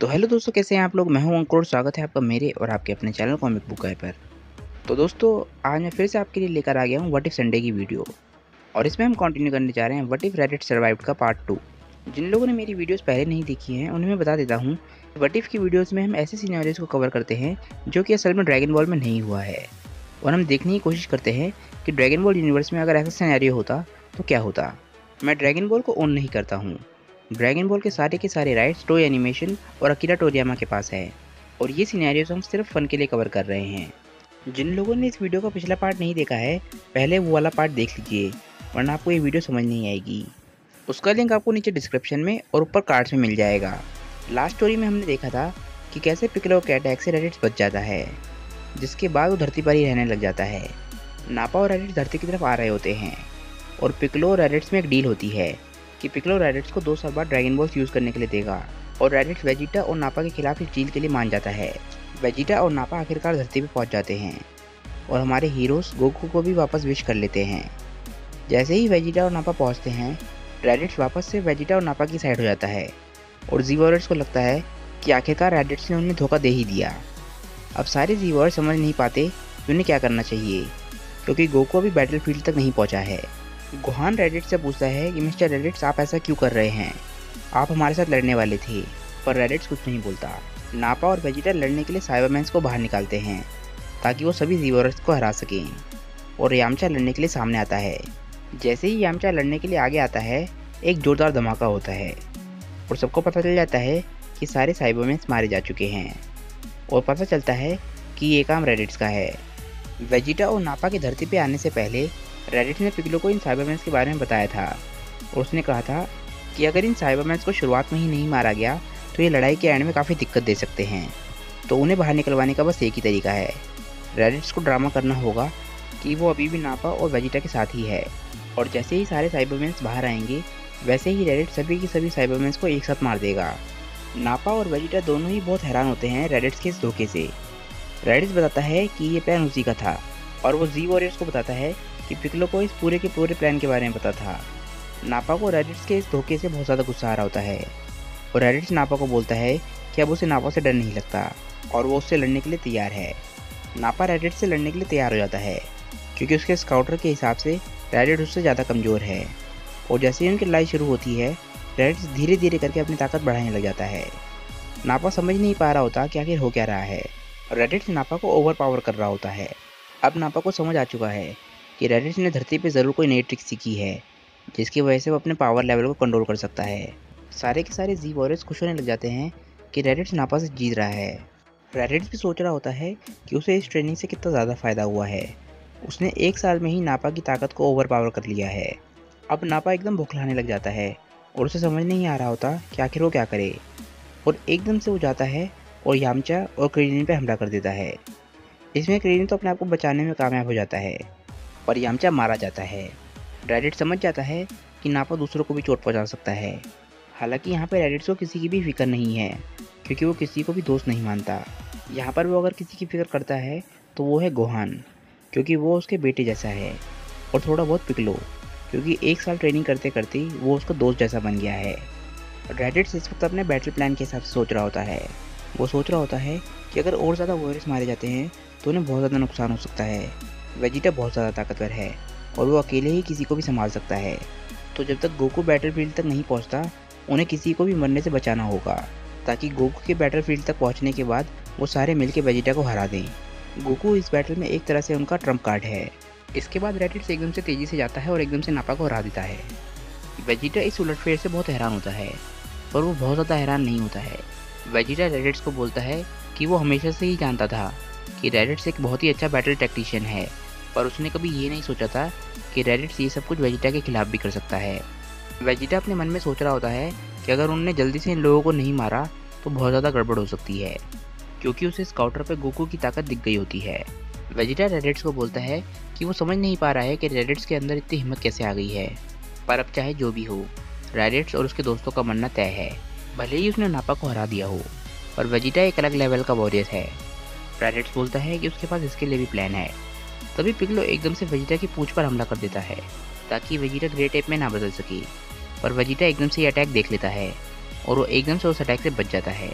तो हेलो दोस्तों, कैसे हैं आप लोग। मैं हूं अंकुर। स्वागत है आपका मेरे और आपके अपने चैनल कॉमिक बुक गाय पर। तो दोस्तों, आज मैं फिर से आपके लिए लेकर आ गया हूं व्हाट इफ संडे की वीडियो। और इसमें हम कंटिन्यू करने जा रहे हैं व्हाट इफ रैडिट सर्वाइव्ड का पार्ट 2। जिन लोगों ने मेरी वीडियोस पहले नहीं देखी हैं उन्हें मैं बता देता हूं। व्हाट इफ की वीडियोस में हम ऐसे सिनेरियोज को कवर करते हैं जो कि असल में ड्रैगन बॉल में नहीं हुआ है, और हम देखने की कोशिश करते हैं कि ड्रैगन बॉल यूनिवर्स में अगर ऐसा सिनेरियो होता तो क्या होता। मैं ड्रैगन बॉल को ओन नहीं करता हूँ। ड्रैगन बॉल के सारे राइट्स टोय एनिमेशन और अकीरा टोरियामा के पास है, और ये सिनेरियोज हम सिर्फ फन के लिए कवर कर रहे हैं। जिन लोगों ने इस वीडियो का पिछला पार्ट नहीं देखा है, पहले वो वाला पार्ट देख लीजिए, वरना आपको ये वीडियो समझ नहीं आएगी। उसका लिंक आपको नीचे डिस्क्रिप्शन में और ऊपर कार्ड्स में मिल जाएगा। लास्ट स्टोरी में हमने देखा था कि कैसे पिकलो के अटैक से रैडिट्स बच जाता है, जिसके बाद वो धरती पर ही रहने लग जाता है। नापा और रैडिट्स धरती की तरफ आ रहे होते हैं, और पिकलो और रैडिट्स में एक डील होती है कि पिकलो रैडिट्स को 2 साल बाद ड्रैगन बॉल्स यूज़ करने के लिए देगा, और रैडिट्स वेजिटा और नापा के खिलाफ इस डील के लिए मान जाता है। वेजिटा और नापा आखिरकार धरती पे पहुंच जाते हैं, और हमारे हीरोज गोकू को भी वापस विश कर लेते हैं। जैसे ही वेजिटा और नापा पहुंचते हैं, रैडिट्स वापस से वेजिटा और नापा की साइड हो जाता है, और ज़ीवॉर्स को लगता है कि आखिरकार रैडिट्स ने उन्हें धोखा दे ही दिया। अब सारे ज़ीवॉर्स समझ नहीं पाते कि उन्हें क्या करना चाहिए, क्योंकि गोकू अभी बैटल फील्ड तक नहीं पहुँचा है। गोहान रैडिट्स से पूछता है कि मिस्टर रैडिट्स, आप ऐसा क्यों कर रहे हैं, आप हमारे साथ लड़ने वाले थे। पर रैडिट्स कुछ नहीं बोलता। नापा और वेजिटा लड़ने के लिए साइबरमैन्स को बाहर निकालते हैं ताकि वो सभी ज़ीवॉर्स को हरा सकें, और यामचा लड़ने के लिए सामने आता है। जैसे ही यामचा लड़ने के लिए आगे आता है, एक जोरदार धमाका होता है, और सबको पता चल जाता है कि सारे साइबरमैन्स मारे जा चुके हैं, और पता चलता है कि ये काम रैडिट्स का है। वेजिटा और नापा के धरती पे आने से पहले रैडिट्स ने पिकलो को इन साइबरमैन्स के बारे में बताया था, और उसने कहा था कि अगर इन साइबरमैन्स को शुरुआत में ही नहीं मारा गया तो ये लड़ाई के एंड में काफ़ी दिक्कत दे सकते हैं। तो उन्हें बाहर निकलवाने का बस एक ही तरीका है, रैडिट्स को ड्रामा करना होगा कि वो अभी भी नापा और वेजिटा के साथ ही है। और जैसे ही सारे साइबरमैन्स बाहर आएंगे, वैसे ही रैडिट्स सभी के सभी साइबरमैन्स को एक साथ मार देगा। नापा और वेजिटा दोनों ही बहुत हैरान होते हैं रैडिट्स के इस धोखे से। रैडिट्स बताता है कि ये प्लान उसी का था, और वो जी वॉरियर्स को बताता है कि पिकलो को इस पूरे के पूरे प्लान के बारे में पता था। नापा को रैडिट्स के इस धोखे से बहुत ज़्यादा गुस्सा आ रहा होता है, और रैडिट्स नापा को बोलता है कि अब उसे नापा से डर नहीं लगता, और वो उससे लड़ने के लिए तैयार है। नापा रैडिट्स से लड़ने के लिए तैयार हो जाता है, क्योंकि उसके स्काउटर के हिसाब से रैडिट्स उससे ज़्यादा कमज़ोर है। और जैसे ही उनकी लड़ाई शुरू होती है, रैडिट्स धीरे धीरे करके अपनी ताकत बढ़ाने लग जाता है। नापा समझ नहीं पा रहा होता कि आखिर हो क्या रहा है, और रैडिट्स नापा को ओवर पावर कर रहा होता है। अब नापा को समझ आ चुका है कि रैडिट्स ने धरती पे ज़रूर कोई नई ट्रिक सीखी है, जिसकी वजह से वो अपने पावर लेवल को कंट्रोल कर सकता है। सारे के सारे जी वॉरियर्स खुश होने लग जाते हैं कि रैडिट्स नापा से जीत रहा है। रैडिट्स भी सोच रहा होता है कि उसे इस ट्रेनिंग से कितना ज़्यादा फ़ायदा हुआ है। उसने 1 साल में ही नापा की ताकत को ओवर पावर कर लिया है। अब नापा एकदम भुखलाने लग जाता है, और उसे समझ नहीं आ रहा होता कि आखिर वो क्या करे। और एकदम से वो जाता है और यामचा और क्रीनिन पे हमला कर देता है। इसमें क्रीनिन तो अपने आप को बचाने में कामयाब हो जाता है, और यामचा मारा जाता है। रैडिट्स समझ जाता है कि नापा दूसरों को भी चोट पहुंचा सकता है। हालांकि यहाँ पे रैडिट्स को किसी की भी फिक्र नहीं है, क्योंकि वो किसी को भी दोस्त नहीं मानता। यहाँ पर वो अगर किसी की फिक्र करता है तो वो है गोहान, क्योंकि वो उसके बेटे जैसा है, और थोड़ा बहुत पिकलो, क्योंकि 1 साल ट्रेनिंग करते करते वो उसका दोस्त जैसा बन गया है। रैडिट्स इस वक्त अपने बैटल प्लान के हिसाब से सोच रहा होता है। वो सोच रहा होता है कि अगर और ज़्यादा वॉरियर्स मारे जाते हैं तो उन्हें बहुत ज़्यादा नुकसान हो सकता है। वेजिटा बहुत ज़्यादा ताकतवर है, और वो अकेले ही किसी को भी संभाल सकता है। तो जब तक गोकू बैटल फील्ड तक नहीं पहुंचता, उन्हें किसी को भी मरने से बचाना होगा, ताकि गोकू के बैटल फील्ड तक पहुंचने के बाद वो सारे मिलकर वेजिटा को हरा दें। गोकू इस बैटल में एक तरह से उनका ट्रम्प कार्ड है। इसके बाद रैडिट्स एकदम से तेज़ी से जाता है और एकदम से नापा को हरा देता है। वेजिटा इस उलटफेर से बहुत हैरान होता है, पर वो बहुत ज़्यादा हैरान नहीं होता है। वेजिटा रैडिट्स को बोलता है कि वो हमेशा से ही जानता था कि रैडिट्स एक बहुत ही अच्छा बैटल टैक्टिशियन है, पर उसने कभी ये नहीं सोचा था कि रैडिट्स ये सब कुछ वेजिटा के खिलाफ भी कर सकता है। वेजिटा अपने मन में सोच रहा होता है कि अगर उन्होंने जल्दी से इन लोगों को नहीं मारा तो बहुत ज़्यादा गड़बड़ हो सकती है, क्योंकि उसे स्काउटर पे गोकू की ताकत दिख गई होती है। वेजिटा रैडिट्स को बोलता है कि वो समझ नहीं पा रहा है कि रैडिट्स के अंदर इतनी हिम्मत कैसे आ गई है, पर अब चाहे जो भी हो, रैडिट्स और उसके दोस्तों का मरना तय है। भले ही उसने नापा को हरा दिया हो, पर वेजिटा एक अलग लेवल का वॉरियर है। रैडिट्स बोलता है कि उसके पास इसके लिए भी प्लान है। तभी पिकलो एकदम से वेजिटा की पूंछ पर हमला कर देता है, ताकि वेजिटा ग्रेट एप में ना बदल सके। पर वेजिटा एकदम से ये अटैक देख लेता है, और वो एकदम से उस अटैक से बच जाता है।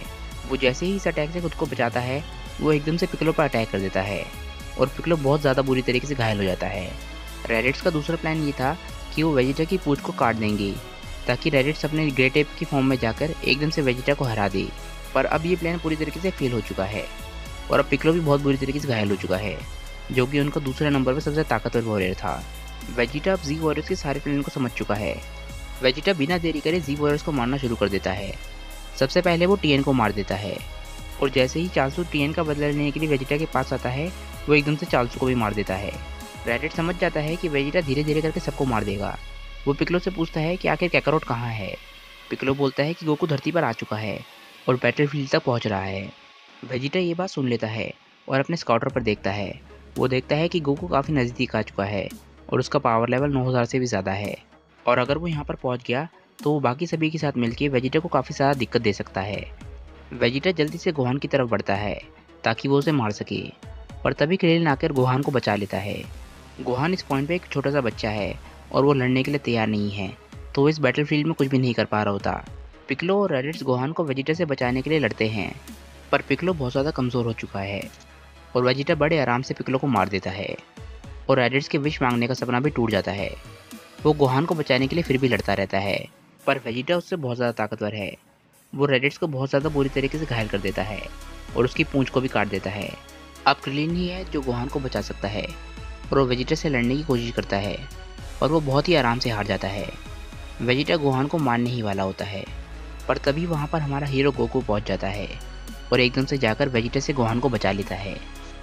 वो जैसे ही इस अटैक से खुद को बचाता है, वो एकदम से पिक्लो पर अटैक कर देता है और पिक्लो बहुत ज़्यादा बुरी तरीके से घायल हो जाता है। रैडिट्स का दूसरा प्लान ये था कि वो वेजिटा की पूंछ को काट देंगे ताकि रैडिट्स अपने ग्रेट एप की फॉर्म में जाकर एकदम से वेजिटा को हरा दे। पर अब ये प्लान पूरी तरीके से फेल हो चुका है और अब पिक्लो भी बहुत बुरी तरीके से घायल हो चुका है, जो कि उनका दूसरे नंबर पर सबसे ताकतवर वॉरियर था। वेजिटा अब जी वॉरियर्स के सारे प्लान को समझ चुका है। वेजिटा बिना देरी करे जी वॉरियर्स को मारना शुरू कर देता है। सबसे पहले वो टीएन को मार देता है और जैसे ही चालसू टीएन का बदला लेने के लिए वेजिटा के पास आता है, वो एकदम से चालसू को भी मार देता है। रैडिट समझ जाता है कि वेजिटा धीरे धीरे करके सबको मार देगा। वो पिक्लो से पूछता है कि आखिर कैकारोट कहाँ है। पिक्लो बोलता है कि गोकू धरती पर आ चुका है और बैटलफील्ड तक पहुंच रहा है। वेजिटा ये बात सुन लेता है और अपने स्काउटर पर देखता है। वो देखता है कि गोकू काफ़ी नज़दीक आ चुका है और उसका पावर लेवल 9000 से भी ज़्यादा है और अगर वो यहाँ पर पहुँच गया तो वो बाकी सभी के साथ मिलकर वेजिटा को काफ़ी ज़्यादा दिक्कत दे सकता है। वेजिटा जल्दी से गोहान की तरफ बढ़ता है ताकि वो उसे मार सके, पर तभी क्रेलिन आकर गोहान को बचा लेता है। गोहान इस पॉइंट पे एक छोटा सा बच्चा है और वो लड़ने के लिए तैयार नहीं है, तो वो इस बैटलफील्ड में कुछ भी नहीं कर पा रहा होता। पिक्लो और रैडिट्स गोहान को वेजिटा से बचाने के लिए लड़ते हैं, पर पिक्लो बहुत ज़्यादा कमज़ोर हो चुका है और वेजिटा बड़े आराम से पिक्लो को मार देता है और रैडिट्स के विश मांगने का सपना भी टूट जाता है। वो गोहान को बचाने के लिए फिर भी लड़ता रहता है, पर वेजिटा उससे बहुत ज़्यादा ताकतवर है। वो रैडिट्स को बहुत ज़्यादा बुरी तरीके से घायल कर देता है और उसकी पूंछ को भी काट देता है। अब क्रेलिन ही है जो गोहान को बचा सकता है और वो वेजिटा से लड़ने की कोशिश करता है और वो बहुत ही आराम से हार जाता है। वेजिटा गोहान को मारने ही वाला होता है, पर तभी वहाँ पर हमारा हीरो गोकू पहुँच जाता है और एकदम से जाकर वेजिटा से गोहान को बचा लेता है।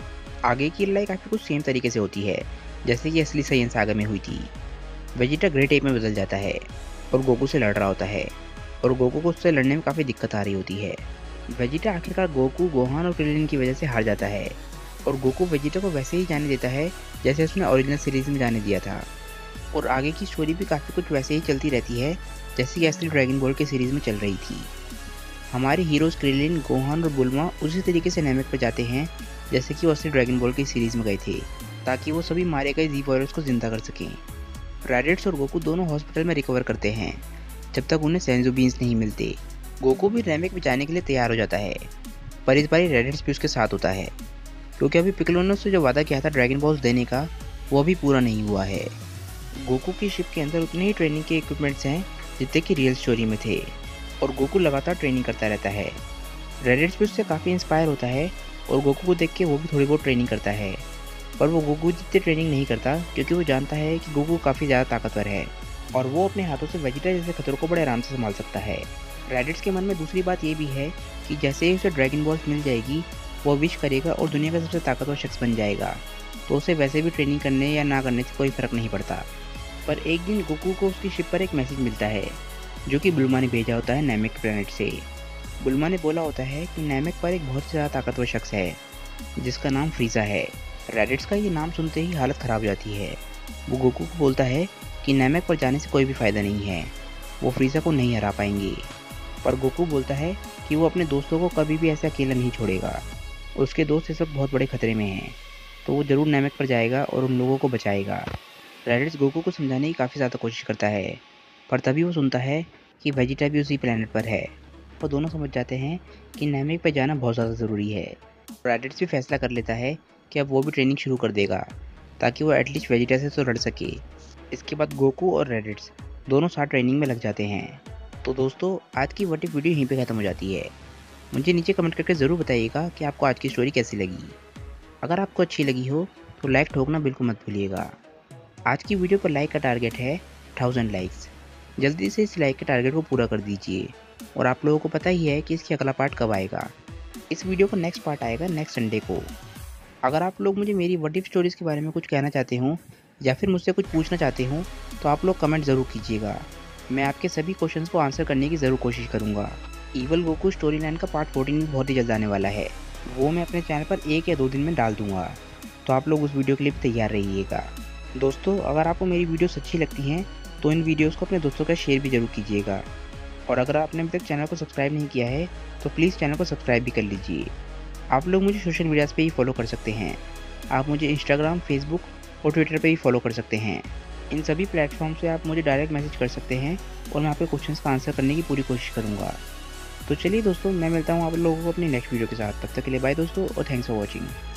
आगे की लड़ाई काफ़ी कुछ सेम तरीके से होती है जैसे कि असली सैयन सागा में हुई थी। वेजिटा ग्रेट एप में बदल जाता है और गोकू से लड़ रहा होता है और गोकू को उससे लड़ने में काफ़ी दिक्कत आ रही होती है। वेजिटा आखिरकार गोकू, गोहान और क्रेलिन की वजह से हार जाता है और गोकू वेजिटा को वैसे ही जाने देता है जैसे उसने ओरिजिनल सीरीज़ में जाने दिया था और आगे की स्टोरी भी काफ़ी कुछ वैसे ही चलती रहती है जैसे कि असली ड्रैगन बॉल की सीरीज़ में चल रही थी। हमारे हीरोज़ क्रेलिन, गोहान और बुल्मा उसी तरीके से नैमेक पर जाते हैं जैसे कि वो असली ड्रैगन बॉल की सीरीज़ में गए थे, ताकि वो सभी मारे गए जी वॉरियर्स को जिंदा कर सकें। रैडिट्स और गोकू दोनों हॉस्पिटल में रिकवर करते हैं जब तक उन्हें सेंजू बीन्स नहीं मिलते। गोकू भी नैमेक में जाने के लिए तैयार हो जाता है, पर इस बारी रैडिट्स भी उसके साथ होता है क्योंकि अभी पिक्लो ने उससे जो वादा किया था ड्रैगन बॉल्स देने का, वो अभी पूरा नहीं हुआ है। गोकू की शिप के अंदर उतने ही ट्रेनिंग के इक्विपमेंट्स हैं जितने कि रियल स्टोरी में थे और गोकू लगातार ट्रेनिंग करता रहता है। रैडिट्स भी उससे काफ़ी इंस्पायर होता है और गोकू को देख के वो भी थोड़ी बहुत ट्रेनिंग करता है, पर वो गोकू जितनी ट्रेनिंग नहीं करता क्योंकि वो जानता है कि गोकू काफ़ी ज़्यादा ताकतवर है और वो अपने हाथों से वेजिटा जैसे खतरों को बड़े आराम से संभाल सकता है। रैडिट्स के मन में दूसरी बात ये भी है कि जैसे ही उसे ड्रैगन बॉल्स मिल जाएगी, वो विश करेगा और दुनिया का सबसे ताकतवर शख्स बन जाएगा, तो उसे वैसे भी ट्रेनिंग करने या ना करने से कोई फ़र्क नहीं पड़ता। पर एक दिन गोकू को उसकी शिप पर एक मैसेज मिलता है जो कि बुल्मा ने भेजा होता है नैमेक प्लैनेट से। बुल्मा ने बोला होता है कि नैमेक पर एक बहुत ज़्यादा ताकतवर शख्स है जिसका नाम फ्रीज़ा है। रैडिट्स का ये नाम सुनते ही हालत ख़राब हो जाती है। वो गोकू को बोलता है कि नैमेक पर जाने से कोई भी फ़ायदा नहीं है, वो फ्रीज़ा को नहीं हरा पाएंगे। पर गोकू बोलता है कि वो अपने दोस्तों को कभी भी ऐसे अकेला नहीं छोड़ेगा, उसके दोस्त इस वक्त बहुत बड़े खतरे में हैं, तो वो ज़रूर नैमेक पर जाएगा और उन लोगों को बचाएगा। रैडिट्स गोकू को समझाने की काफ़ी ज़्यादा कोशिश करता है, पर तभी वो सुनता है कि वेजिटा भी उसी प्लैनेट पर है। वो दोनों समझ जाते हैं कि नैमेक पर जाना बहुत ज़्यादा ज़रूरी है। रैडिट्स भी फैसला कर लेता है कि अब वो भी ट्रेनिंग शुरू कर देगा ताकि वो एटलीस्ट वेजिटा से तो लड़ सके। इसके बाद गोकू और रैडिट्स दोनों साथ ट्रेनिंग में लग जाते हैं। तो दोस्तों, आज की व्हाट इफ वीडियो यहीं पे ख़त्म हो जाती है। मुझे नीचे कमेंट करके ज़रूर बताइएगा कि आपको आज की स्टोरी कैसी लगी। अगर आपको अच्छी लगी हो तो लाइक ठोकना बिल्कुल मत भूलिएगा। आज की वीडियो पर लाइक का टारगेट है 1000 लाइक्स। जल्दी से इस लाइक के टारगेट को पूरा कर दीजिए। और आप लोगों को पता ही है कि इसकी अगला पार्ट कब आएगा। इस वीडियो का नेक्स्ट पार्ट आएगा नेक्स्ट संडे को। अगर आप लोग मुझे मेरी व्हाट इफ स्टोरीज़ के बारे में कुछ कहना चाहते हो या फिर मुझसे कुछ पूछना चाहते हो तो आप लोग कमेंट ज़रूर कीजिएगा। मैं आपके सभी क्वेश्चंस को आंसर करने की ज़रूर कोशिश करूँगा। ईवल गोकू स्टोरी लाइन का पार्ट 14 भी बहुत ही जल्द आने वाला है। वो मैं अपने चैनल पर 1 या 2 दिन में डाल दूँगा, तो आप लोग उस वीडियो के लिए भी तैयार रहिएगा। दोस्तों, अगर आपको मेरी वीडियोस अच्छी लगती हैं तो इन वीडियोस को अपने दोस्तों के साथ शेयर भी ज़रूर कीजिएगा। और अगर आपने अभी तक चैनल को सब्सक्राइब नहीं किया है तो प्लीज़ चैनल को सब्सक्राइब भी कर लीजिए। आप लोग मुझे सोशल मीडियाज़ पे ही फॉलो कर सकते हैं। आप मुझे इंस्टाग्राम, फेसबुक और ट्विटर पे ही फॉलो कर सकते हैं। इन सभी प्लेटफॉर्म से आप मुझे डायरेक्ट मैसेज कर सकते हैं और मैं आपके क्वेश्चंस का आंसर करने की पूरी कोशिश करूँगा। तो चलिए दोस्तों, मैं मिलता हूँ आप लोगों को अपनी नेक्स्ट वीडियो के साथ। तब तक के लिए बाय दोस्तों और थैंक्स फॉर वॉचिंग।